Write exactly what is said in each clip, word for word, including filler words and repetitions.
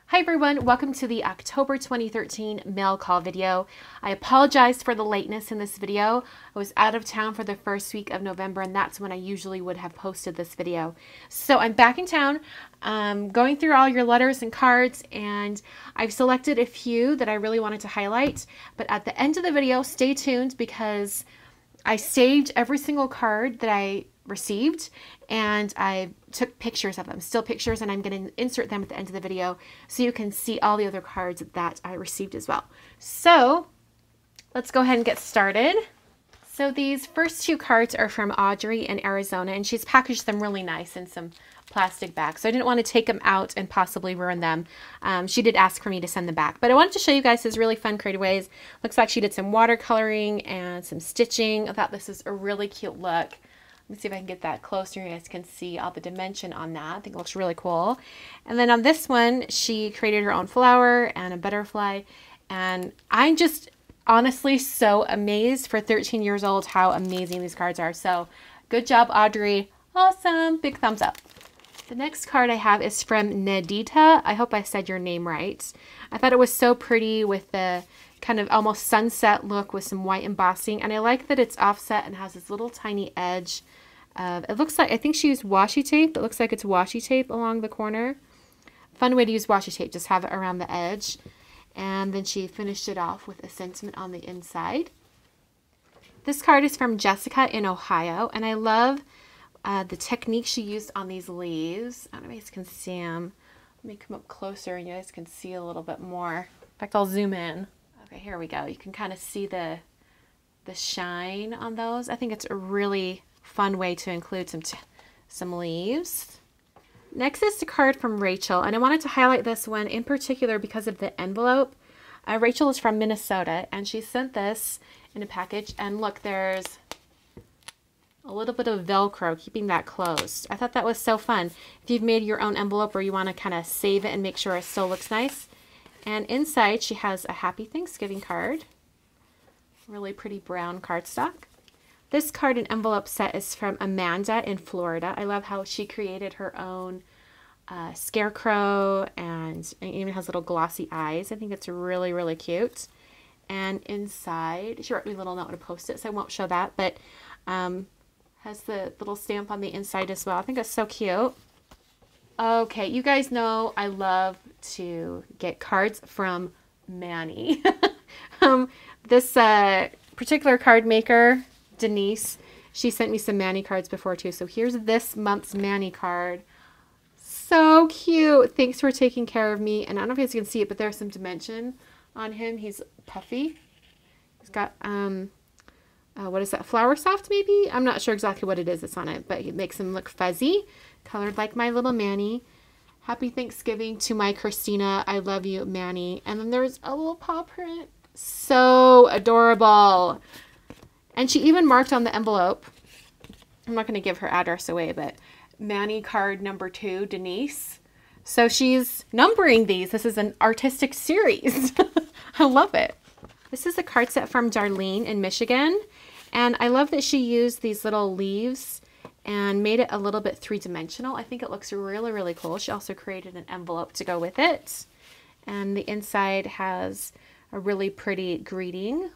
Hi everyone, welcome to the October twenty thirteen mail call video. I apologize for the lateness in this video. I was out of town for the first week of November and that's when I usually would have posted this video. So I'm back in town, um, going through all your letters and cards, and I've selected a few that I really wanted to highlight. But at the end of the video, stay tuned because I saved every single card that I received and I took pictures of them, still pictures, and I'm going to insert them at the end of the video so you can see all the other cards that I received as well. So let's go ahead and get started. So these first two cards are from Audrey in Arizona, and she's packaged them really nice in some plastic bags. So I didn't want to take them out and possibly ruin them. Um, she did ask for me to send them back, but I wanted to show you guys his really fun creative ways. Looks like she did some watercoloring and some stitching. I thought this is a really cute look. Let me see if I can get that closer. You guys can see all the dimension on that. I think it looks really cool. And then on this one, she created her own flower and a butterfly. And I'm just honestly so amazed for thirteen years old how amazing these cards are. So good job, Audrey. Awesome. Big thumbs up. The next card I have is from Nadita. I hope I said your name right. I thought it was so pretty with the kind of almost sunset look with some white embossing. And I like that it's offset and has this little tiny edge. Uh, it looks like, I think she used washi tape. It looks like it's washi tape along the corner. Fun way to use washi tape, just have it around the edge. And then she finished it off with a sentiment on the inside. This card is from Jessica in Ohio. And I love uh, the technique she used on these leaves. I don't know if you guys can see them. Let me come up closer and you guys can see a little bit more. In fact, I'll zoom in. Okay, here we go. You can kind of see the the shine on those. I think it's a really fun way to include some t some leaves. Next is the card from Rachel, and I wanted to highlight this one in particular because of the envelope. Uh, Rachel is from Minnesota, and she sent this in a package. And look, there's a little bit of Velcro keeping that closed. I thought that was so fun. If you've made your own envelope or you want to kind of save it and make sure it still looks nice. And inside she has a Happy Thanksgiving card. Really pretty brown cardstock. This card and envelope set is from Amanda in Florida. I love how she created her own uh, scarecrow, and it even has little glossy eyes. I think it's really, really cute. And inside, she wrote me a little note to post it, so I won't show that, but um, has the little stamp on the inside as well. I think it's so cute. Okay, you guys know I love to get cards from Manny. um, this uh, particular card maker, Denise, she sent me some Manny cards before too. So here's this month's Manny card. So cute. Thanks for taking care of me. And I don't know if you guys can see it, but there's some dimension on him. He's puffy. He's got, um, uh, what is that? Flower Soft maybe? I'm not sure exactly what it is that's on it, but it makes him look fuzzy. Colored like my little Manny. Happy Thanksgiving to my Kristina. I love you, Manny. And then there's a little paw print. So adorable. And she even marked on the envelope, I'm not going to give her address away, but Manny card number two, Denise. So she's numbering these. This is an artistic series. I love it. This is a card set from Darlene in Michigan. And I love that she used these little leaves and made it a little bit three-dimensional. I think it looks really, really cool. She also created an envelope to go with it. And the inside has a really pretty greeting.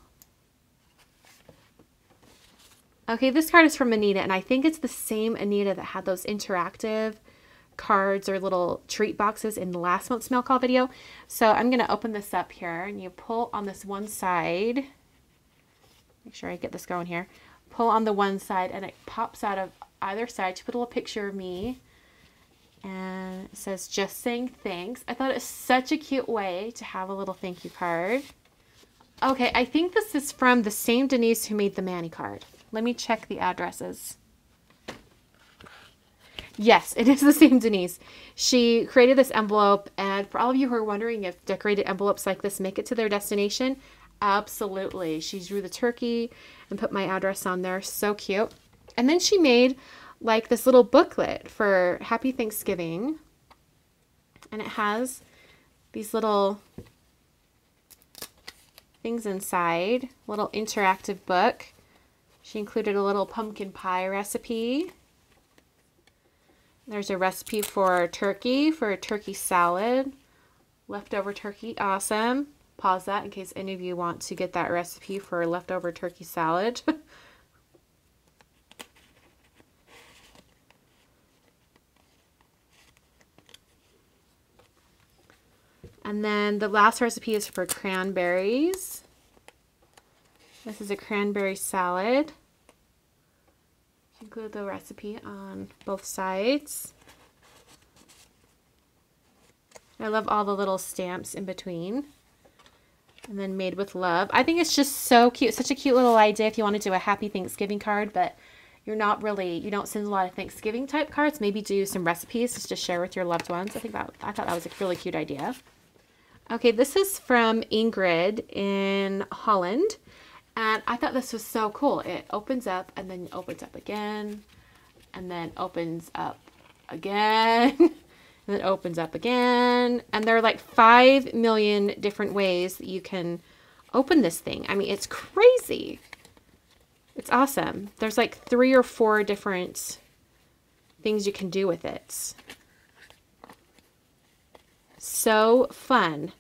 Okay, this card is from Anita, and I think it's the same Anita that had those interactive cards or little treat boxes in the last month's mail call video. So I'm going to open this up here, and you pull on this one side. Make sure I get this going here. Pull on the one side, and it pops out of either side. She put a little picture of me, and it says, "Just saying thanks." I thought it was such a cute way to have a little thank you card. Okay, I think this is from the same Denise who made the Manny card. Let me check the addresses. Yes, it is the same Denise. She created this envelope, and for all of you who are wondering if decorated envelopes like this make it to their destination, absolutely. She drew the turkey and put my address on there. So cute. And then she made like this little booklet for Happy Thanksgiving. And it has these little things inside, little interactive book. She included a little pumpkin pie recipe. There's a recipe for turkey, for a turkey salad. Leftover turkey, awesome. Pause that in case any of you want to get that recipe for leftover turkey salad. And then the last recipe is for cranberries. This is a cranberry salad. Include the recipe on both sides. I love all the little stamps in between. And then made with love. I think it's just so cute. Such a cute little idea if you want to do a happy Thanksgiving card, but you're not really, you don't send a lot of Thanksgiving type cards. Maybe do some recipes just to share with your loved ones. I think that, I thought that was a really cute idea. Okay, this is from Ingrid in Holland. And I thought this was so cool. It opens up and then opens up again. And then opens up again. And then opens up again. And there are like five million different ways that you can open this thing. I mean, it's crazy. It's awesome. There's like three or four different things you can do with it. So fun.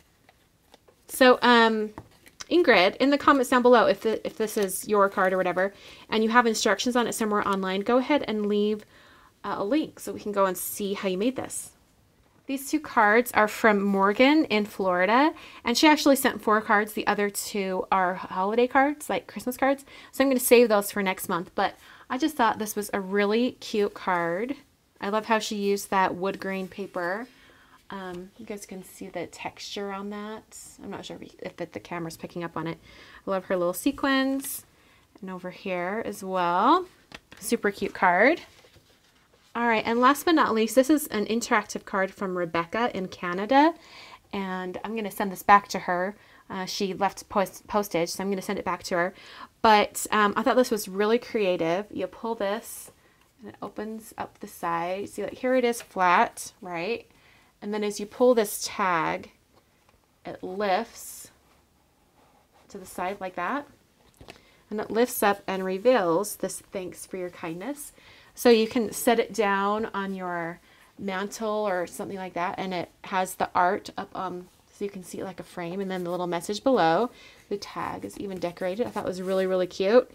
So, um, Ingrid, in the comments down below, if, the, if this is your card or whatever, and you have instructions on it somewhere online, go ahead and leave uh, a link so we can go and see how you made this. These two cards are from Morgan in Florida, and she actually sent four cards. The other two are holiday cards, like Christmas cards. So I'm going to save those for next month, but I just thought this was a really cute card. I love how she used that wood grain paper. Um, you guys can see the texture on that. I'm not sure if, if it, the camera's picking up on it. I love her little sequins. And over here as well. Super cute card. All right, and last but not least, this is an interactive card from Rebecca in Canada. And I'm going to send this back to her. Uh, she left post postage, so I'm going to send it back to her. But um, I thought this was really creative. You pull this, and it opens up the side. See, like here it is flat, right? And then as you pull this tag, it lifts to the side like that. And it lifts up and reveals this thanks for your kindness. So you can set it down on your mantle or something like that. And it has the art up, um, so you can see it like a frame. And then the little message below. The tag is even decorated. I thought it was really, really cute.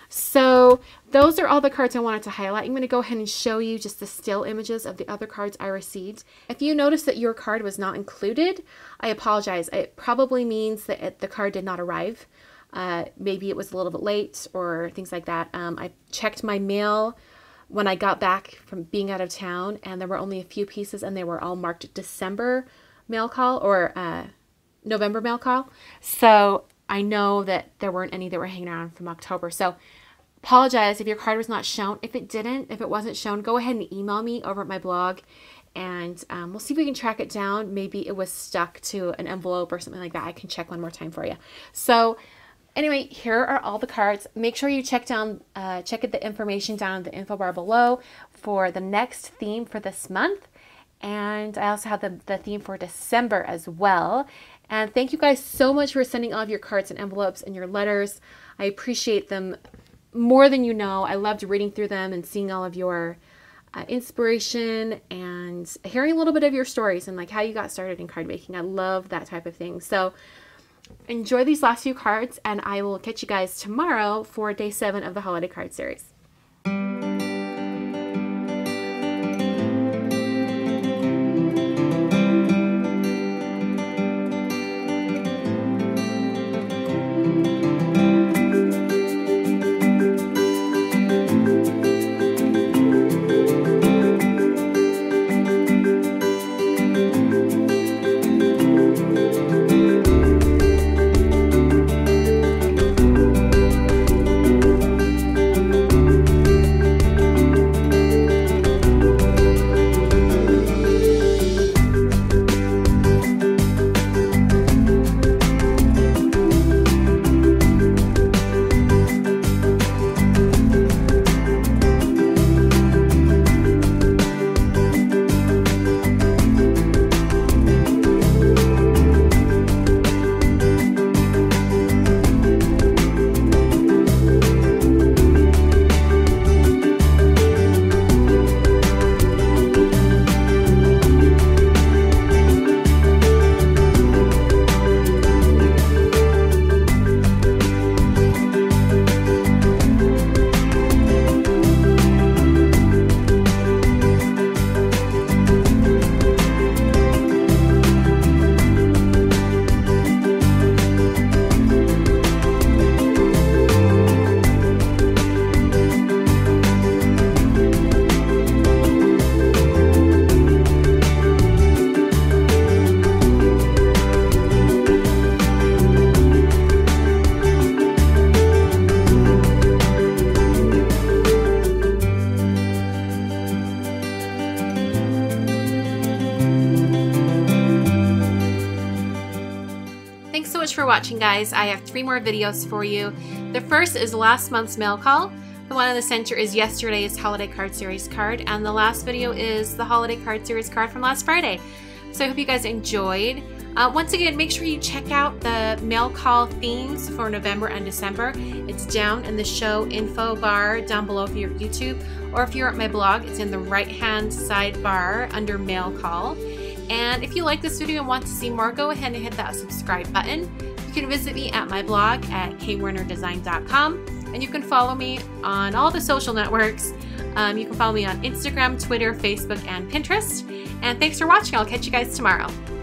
So those are all the cards I wanted to highlight. I'm going to go ahead and show you just the still images of the other cards I received. If you notice that your card was not included, I apologize. It probably means that it, the card did not arrive. Uh, maybe it was a little bit late or things like that. Um, I checked my mail when I got back from being out of town, and there were only a few pieces, and they were all marked December mail call or uh, November mail call. So I know that there weren't any that were hanging around from October. So apologize if your card was not shown. If it didn't, if it wasn't shown, go ahead and email me over at my blog, and um, we'll see if we can track it down. Maybe it was stuck to an envelope or something like that. I can check one more time for you. So anyway, here are all the cards. Make sure you check down, uh, check the information down in the info bar below for the next theme for this month. And I also have the, the theme for December as well. And thank you guys so much for sending all of your cards and envelopes and your letters. I appreciate them more than you know. I loved reading through them and seeing all of your uh, inspiration and hearing a little bit of your stories and like how you got started in card making. I love that type of thing. So enjoy these last few cards, and I will catch you guys tomorrow for day seven of the holiday card series. much for watching, guys. I have three more videos for you. The first is last month's mail call. The one in the center is yesterday's Holiday Card Series card, and the last video is the Holiday Card Series card from last Friday. So I hope you guys enjoyed. Uh, once again, make sure you check out the mail call themes for November and December. It's down in the show info bar down below if you're at YouTube, or if you're at my blog, it's in the right-hand sidebar under mail call. And if you like this video and want to see more, go ahead and hit that subscribe button. You can visit me at my blog at k werner design dot com, and you can follow me on all the social networks. Um, you can follow me on Instagram, Twitter, Facebook, and Pinterest. And thanks for watching. I'll catch you guys tomorrow.